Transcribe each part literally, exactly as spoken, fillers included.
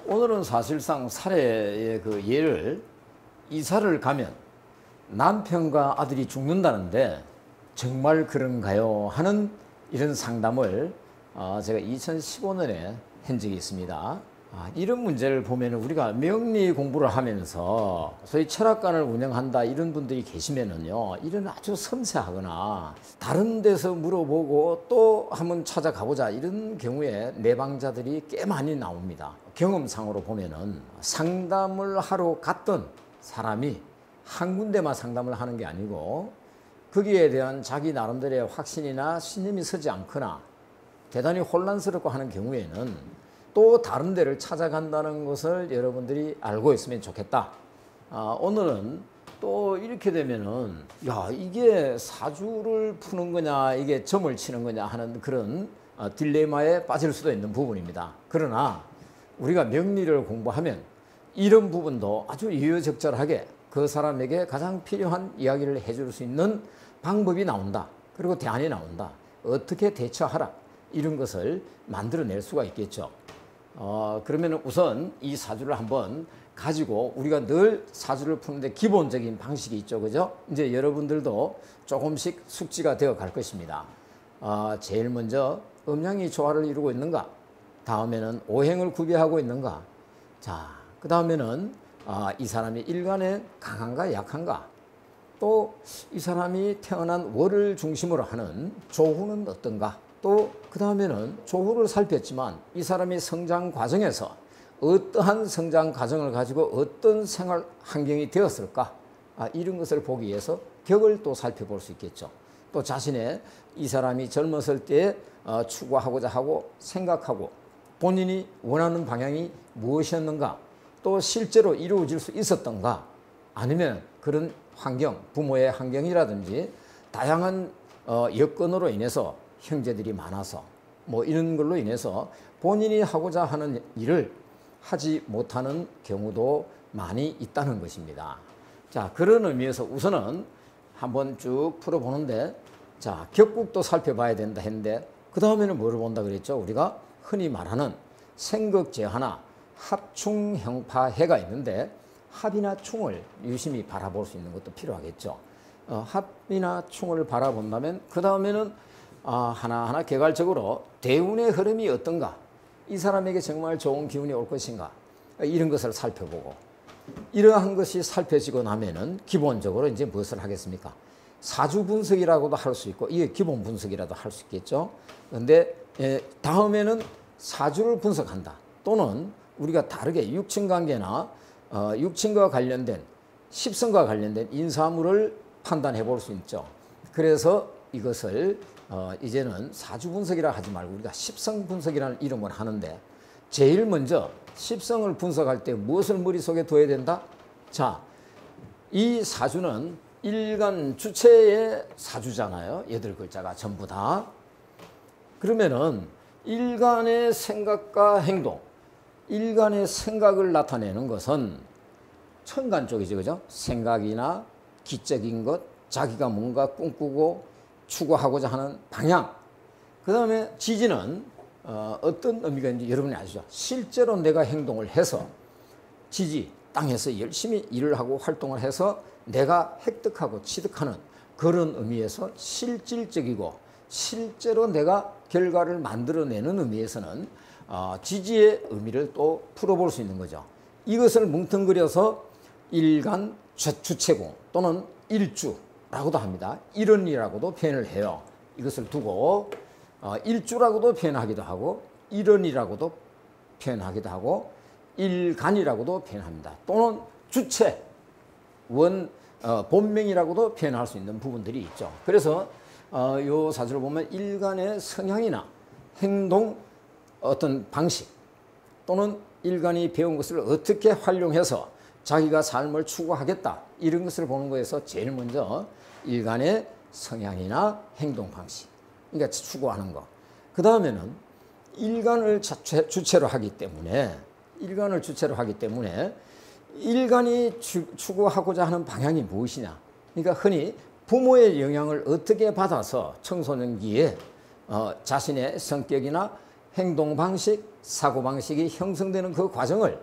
오늘은 사실상 살해의 그 예를 이사를 가면 남편과 아들이 죽는다는데 정말 그런가요? 하는 이런 상담을 어 제가 이천십오 년에 한 적이 있습니다. 아, 이런 문제를 보면 우리가 명리 공부를 하면서 소위 철학관을 운영한다 이런 분들이 계시면은요, 이런 아주 섬세하거나 다른 데서 물어보고 또 한번 찾아가보자 이런 경우에 내방자들이 꽤 많이 나옵니다. 경험상으로 보면은 상담을 하러 갔던 사람이 한 군데만 상담을 하는 게 아니고 거기에 대한 자기 나름대로의 확신이나 신념이 서지 않거나 대단히 혼란스럽고 하는 경우에는 또 다른 데를 찾아간다는 것을 여러분들이 알고 있으면 좋겠다. 아, 오늘은 또 이렇게 되면은 야, 이게 사주를 푸는 거냐 이게 점을 치는 거냐 하는 그런 어, 딜레마에 빠질 수도 있는 부분입니다. 그러나 우리가 명리를 공부하면 이런 부분도 아주 유효적절하게 그 사람에게 가장 필요한 이야기를 해줄 수 있는 방법이 나온다. 그리고 대안이 나온다. 어떻게 대처하라. 이런 것을 만들어낼 수가 있겠죠. 어, 그러면 우선 이 사주를 한번 가지고 우리가 늘 사주를 푸는데 기본적인 방식이 있죠. 그죠? 이제 여러분들도 조금씩 숙지가 되어 갈 것입니다. 어, 제일 먼저 음양이 조화를 이루고 있는가? 다음에는 오행을 구비하고 있는가? 자, 그 다음에는 어, 이 사람이 일간에 강한가 약한가? 또 이 사람이 태어난 월을 중심으로 하는 조후는 어떤가? 또 그 다음에는 조후를 살폈지만 이 사람이 성장 과정에서 어떠한 성장 과정을 가지고 어떤 생활 환경이 되었을까? 아, 이런 것을 보기 위해서 격을 또 살펴볼 수 있겠죠. 또 자신의 이 사람이 젊었을 때 어, 추구하고자 하고 생각하고 본인이 원하는 방향이 무엇이었는가? 또 실제로 이루어질 수 있었던가? 아니면 그런 환경, 부모의 환경이라든지 다양한 어, 여건으로 인해서 형제들이 많아서 뭐 이런 걸로 인해서 본인이 하고자 하는 일을 하지 못하는 경우도 많이 있다는 것입니다. 자, 그런 의미에서 우선은 한번 쭉 풀어보는데, 자, 격국도 살펴봐야 된다 했는데 그 다음에는 뭐를 본다 그랬죠? 우리가 흔히 말하는 생극제하나 합충형파해가 있는데 합이나 충을 유심히 바라볼 수 있는 것도 필요하겠죠. 어, 합이나 충을 바라본다면 그 다음에는 아, 하나하나 개괄적으로 대운의 흐름이 어떤가, 이 사람에게 정말 좋은 기운이 올 것인가, 이런 것을 살펴보고, 이러한 것이 살펴지고 나면은 기본적으로 이제 무엇을 하겠습니까? 사주 분석이라고도 할 수 있고 이게 기본 분석이라도 할 수 있겠죠. 그런데 예, 다음에는 사주를 분석한다, 또는 우리가 다르게 육친관계나 어, 육친과 관련된 십성과 관련된 인사물을 판단해 볼 수 있죠. 그래서 이것을 어, 이제는 사주 분석이라 하지 말고 우리가 십성 분석이라는 이름을 하는데, 제일 먼저 십성을 분석할 때 무엇을 머릿속에 둬야 된다? 자, 이 사주는 일간 주체의 사주잖아요. 여덟 글자가 전부 다. 그러면은 일간의 생각과 행동, 일간의 생각을 나타내는 것은 천간 쪽이죠. 그죠? 생각이나 기적인 것, 자기가 뭔가 꿈꾸고 추구하고자 하는 방향. 그 다음에 지지는 어, 어떤 의미가 있는지 여러분이 아시죠? 실제로 내가 행동을 해서 지지, 땅에서 열심히 일을 하고 활동을 해서 내가 획득하고 취득하는 그런 의미에서 실질적이고 실제로 내가 결과를 만들어내는 의미에서는 어, 지지의 의미를 또 풀어볼 수 있는 거죠. 이것을 뭉텅그려서 일간 주체공 또는 일주 라고도 합니다. 일언이라고도 표현을 해요. 이것을 두고 어, 일주라고도 표현하기도 하고 일언이라고도 표현하기도 하고 일간이라고도 표현합니다. 또는 주체, 원, 어, 본명이라고도 표현할 수 있는 부분들이 있죠. 그래서 어, 이 사주를 보면 일간의 성향이나 행동, 어떤 방식, 또는 일간이 배운 것을 어떻게 활용해서 자기가 삶을 추구하겠다, 이런 것을 보는 거에서 제일 먼저 일간의 성향이나 행동 방식, 그러니까 추구하는 거. 그 다음에는 일간을 주체로 하기 때문에 일간을 주체로 하기 때문에 일간이 추구하고자 하는 방향이 무엇이냐. 그러니까 흔히 부모의 영향을 어떻게 받아서 청소년기에 어, 자신의 성격이나 행동 방식, 사고 방식이 형성되는 그 과정을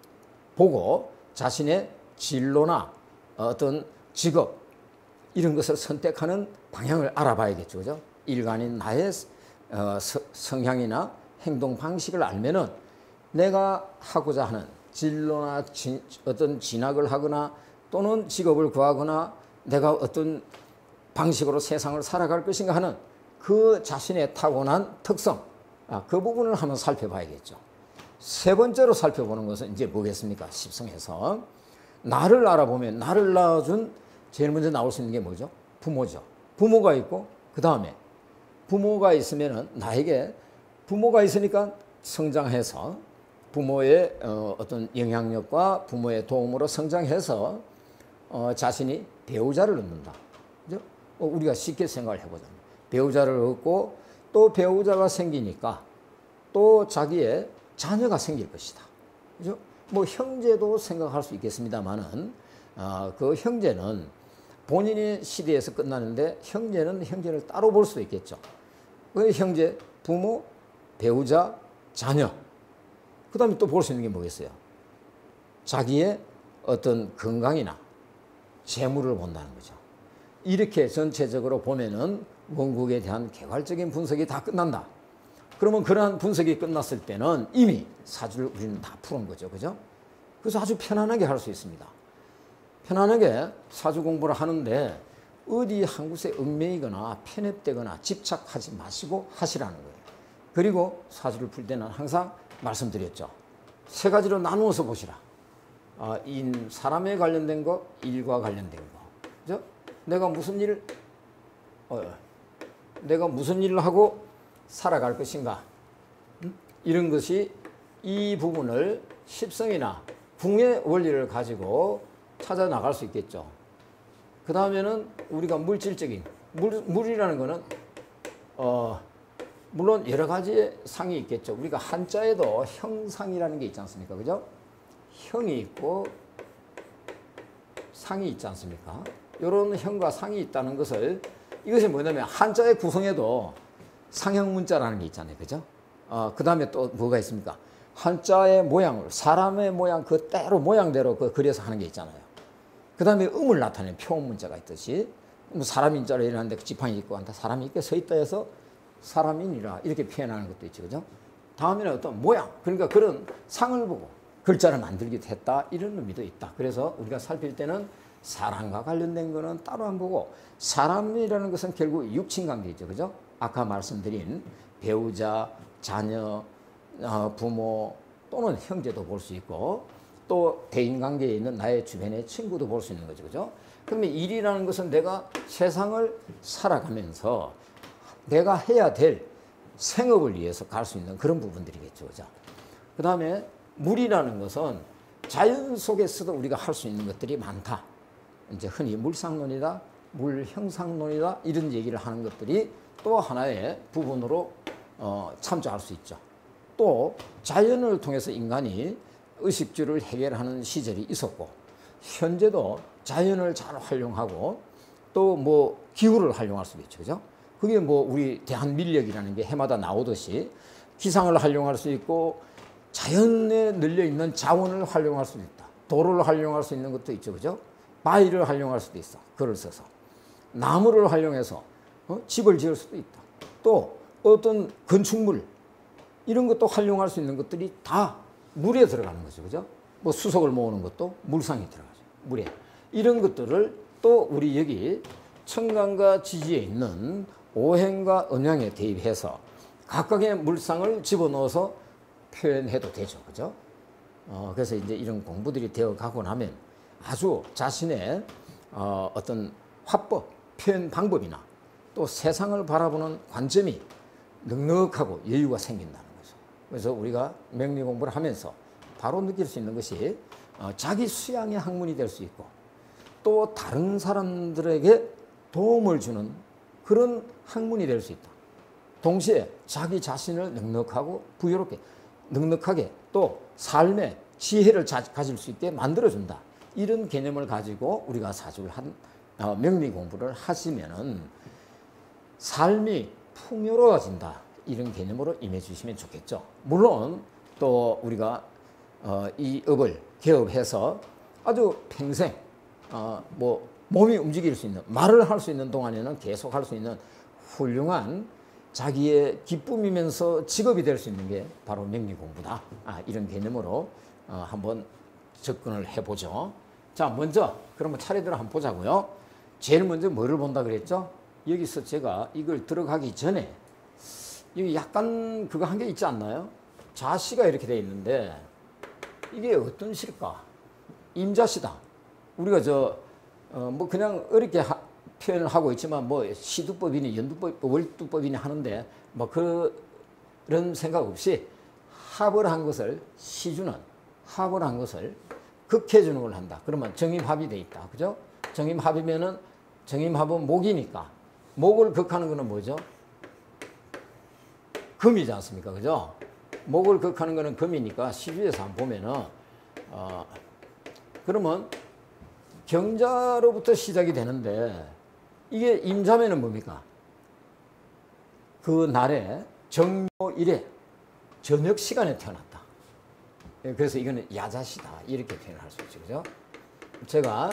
보고 자신의 진로나 어떤 직업 이런 것을 선택하는 방향을 알아봐야겠죠. 그죠? 일간인 나의 어, 서, 성향이나 행동 방식을 알면은 내가 하고자 하는 진로나 진, 어떤 진학을 하거나 또는 직업을 구하거나 내가 어떤 방식으로 세상을 살아갈 것인가 하는 그 자신의 타고난 특성, 아, 그 부분을 한번 살펴봐야겠죠. 세 번째로 살펴보는 것은 이제 뭐겠습니까? 십성에서 나를 알아보면 나를 낳아준 제일 먼저 나올 수 있는 게 뭐죠? 부모죠. 부모가 있고 그 다음에 부모가 있으면은 나에게 부모가 있으니까 성장해서 부모의 어, 어떤 영향력과 부모의 도움으로 성장해서 어, 자신이 배우자를 얻는다. 그죠? 어, 우리가 쉽게 생각을 해보자면 배우자를 얻고 또 배우자가 생기니까 또 자기의 자녀가 생길 것이다. 그죠? 뭐 형제도 생각할 수 있겠습니다만은 어, 그 형제는 본인의 시대에서 끝나는데 형제는 형제를 따로 볼 수도 있겠죠. 그 형제, 부모, 배우자, 자녀. 그 다음에 또 볼 수 있는 게 뭐겠어요? 자기의 어떤 건강이나 재물을 본다는 거죠. 이렇게 전체적으로 보면은 원국에 대한 개괄적인 분석이 다 끝난다. 그러면 그러한 분석이 끝났을 때는 이미 사주를 우리는 다 푸는 거죠. 그죠? 그래서 아주 편안하게 할 수 있습니다. 편안하게 사주 공부를 하는데 어디 한 곳에 얽매이거나 편협되거나 집착하지 마시고 하시라는 거예요. 그리고 사주를 풀 때는 항상 말씀드렸죠. 세 가지로 나누어서 보시라. 아, 인, 사람에 관련된 거, 일과 관련된 거. 그죠? 내가 무슨 일, 어, 내가 무슨 일을 하고 살아갈 것인가. 음? 이런 것이 이 부분을 십성이나 궁의 원리를 가지고 찾아 나갈 수 있겠죠. 그 다음에는 우리가 물질적인, 물, 물이라는 거는, 어, 물론 여러 가지의 상이 있겠죠. 우리가 한자에도 형상이라는 게 있지 않습니까? 그죠? 형이 있고 상이 있지 않습니까? 이런 형과 상이 있다는 것을, 이것이 뭐냐면 한자의 구성에도 상형 문자라는 게 있잖아요. 그죠? 어, 그 다음에 또 뭐가 있습니까? 한자의 모양을, 사람의 모양 그대로 모양대로 그 그려서 하는 게 있잖아요. 그 다음에 음을 나타내는 표현 문자가 있듯이, 뭐 사람 인자로 일어났는데 그 지팡이 있고 한다, 사람이 이렇게 서 있다 해서 사람이니라 이렇게 표현하는 것도 있죠. 그죠? 다음에는 어떤 모양, 그러니까 그런 상을 보고 글자를 만들기도 했다, 이런 의미도 있다. 그래서 우리가 살필 때는 사람과 관련된 거는 따로 안 보고, 사람이라는 것은 결국 육친관계죠. 그죠? 아까 말씀드린 배우자, 자녀, 부모 또는 형제도 볼 수 있고, 또 대인관계에 있는 나의 주변의 친구도 볼 수 있는 거죠. 그죠? 그러면 일이라는 것은 내가 세상을 살아가면서 내가 해야 될 생업을 위해서 갈 수 있는 그런 부분들이겠죠. 그죠? 그 다음에 물이라는 것은 자연 속에서도 우리가 할 수 있는 것들이 많다. 이제 흔히 물상론이다, 물형상론이다, 이런 얘기를 하는 것들이 또 하나의 부분으로 어, 참조할 수 있죠. 또 자연을 통해서 인간이 의식주를 해결하는 시절이 있었고, 현재도 자연을 잘 활용하고 또 뭐 기후를 활용할 수도 있죠. 그죠? 그게 뭐 우리 대한민력이라는 게 해마다 나오듯이 기상을 활용할 수 있고, 자연에 널려 있는 자원을 활용할 수도 있다. 도로를 활용할 수 있는 것도 있죠. 그죠? 바위를 활용할 수도 있어. 글을 써서. 나무를 활용해서 어? 집을 지을 수도 있다. 또 어떤 건축물, 이런 것도 활용할 수 있는 것들이 다 물에 들어가는 거죠. 그죠? 뭐 수석을 모으는 것도 물상에 들어가죠. 물에. 이런 것들을 또 우리 여기 천간과 지지에 있는 오행과 음양에 대입해서 각각의 물상을 집어넣어서 표현해도 되죠. 그죠? 어, 그래서 이제 이런 공부들이 되어 가고 나면 아주 자신의 어, 어떤 화법, 표현 방법이나 또 세상을 바라보는 관점이 넉넉하고 여유가 생긴다는 거죠. 그래서 우리가 명리 공부를 하면서 바로 느낄 수 있는 것이 어, 자기 수양의 학문이 될 수 있고, 또 다른 사람들에게 도움을 주는 그런 학문이 될 수 있다. 동시에 자기 자신을 넉넉하고 부유롭게, 넉넉하게 또 삶의 지혜를 자, 가질 수 있게 만들어준다. 이런 개념을 가지고 우리가 사주를 한 어, 명리 공부를 하시면은 삶이 풍요로워진다. 이런 개념으로 임해 주시면 좋겠죠. 물론 또 우리가 어, 이 업을 개업해서 아주 평생 어, 뭐 몸이 움직일 수 있는, 말을 할 수 있는 동안에는 계속 할 수 있는 훌륭한 자기의 기쁨이면서 직업이 될 수 있는 게 바로 명리공부다. 아, 이런 개념으로 어, 한번 접근을 해보죠. 자, 먼저 그러면 차례대로 한번 보자고요. 제일 먼저 뭐를 본다 그랬죠? 여기서 제가 이걸 들어가기 전에 여기 약간 그거 한 게 있지 않나요? 자시가 이렇게 돼 있는데 이게 어떤 시일까? 임자시다. 우리가 저 어 뭐 그냥 어렵게 하, 표현을 하고 있지만 뭐 시두법이니 연두법, 월두법이니 하는데 뭐 그런 생각 없이 합을 한 것을 시주는 합을 한 것을 극해 주는 걸 한다. 그러면 정임합이 돼 있다. 그죠? 정임합이면은 정임합은 목이니까 목을 극하는 거는 뭐죠? 금이지 않습니까? 그죠? 목을 극하는 거는 금이니까 시주에서 한번 보면은 어 그러면 경자로부터 시작이 되는데 이게 임자면은 뭡니까? 그 날에 정묘일에 저녁 시간에 태어났다. 그래서 이거는 야자시다. 이렇게 표현할 수 있죠. 그죠? 제가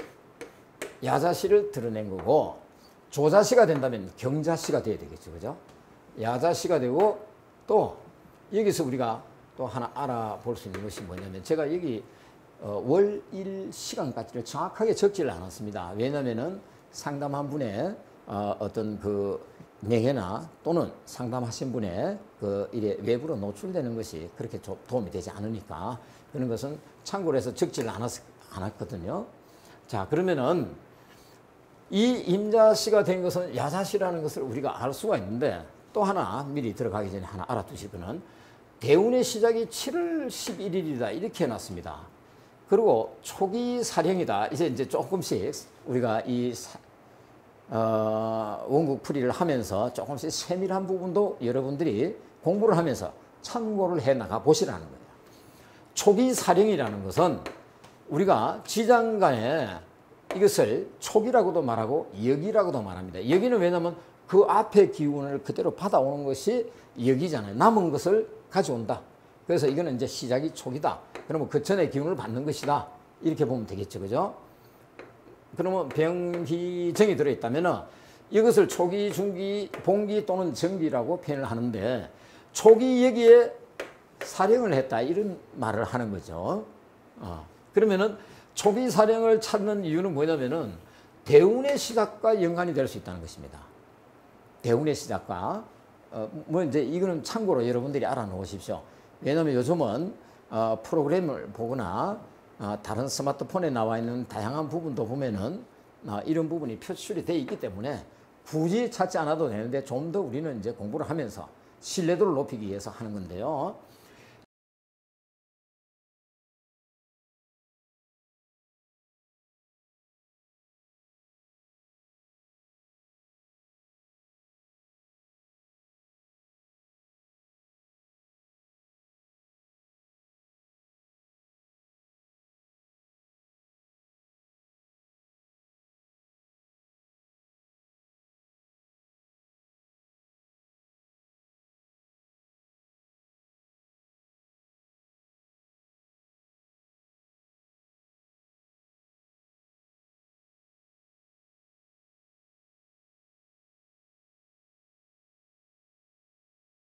야자시를 드러낸 거고 조자시가 된다면 경자시가 돼야 되겠죠. 그죠? 야자시가 되고 또 여기서 우리가 또 하나 알아볼 수 있는 것이 뭐냐면 제가 여기 어, 월, 일 시간까지를 정확하게 적지를 않았습니다. 왜냐면은 상담한 분의 어, 어떤 그 명예나 또는 상담하신 분의 그 일에 외부로 노출되는 것이 그렇게 조, 도움이 되지 않으니까 그런 것은 참고로 해서 적지를 않았, 않았거든요. 자, 그러면은 이 임자시가 된 것은 야자시라는 것을 우리가 알 수가 있는데 또 하나 미리 들어가기 전에 하나 알아두실 거는 대운의 시작이 칠월 십일일이다 이렇게 해놨습니다. 그리고 초기 사령이다. 이제 이제 조금씩 우리가 이 사, 어, 원국 풀이를 하면서 조금씩 세밀한 부분도 여러분들이 공부를 하면서 참고를 해 나가 보시라는 거예요. 초기 사령이라는 것은 우리가 지장간에 이것을 촉이라고도 말하고 역이라고도 말합니다. 역이는 왜냐하면 그 앞에 기운을 그대로 받아오는 것이 역이잖아요. 남은 것을 가져온다. 그래서 이거는 이제 시작이 촉이다. 그러면 그 전에 기운을 받는 것이다. 이렇게 보면 되겠죠. 그죠? 그러면 병기정이 들어있다면 이것을 초기, 중기, 봉기 또는 정기라고 표현을 하는데 초기 여기에 사령을 했다. 이런 말을 하는 거죠. 어. 그러면은 초기 사령을 찾는 이유는 뭐냐면은 대운의 시작과 연관이 될 수 있다는 것입니다. 대운의 시작과 어, 뭐 이제 이거는 참고로 여러분들이 알아놓으십시오. 왜냐하면 요즘은 어, 프로그램을 보거나 어, 다른 스마트폰에 나와 있는 다양한 부분도 보면은 어, 이런 부분이 표출이 되어 있기 때문에 굳이 찾지 않아도 되는데 좀 더 우리는 이제 공부를 하면서 신뢰도를 높이기 위해서 하는 건데요.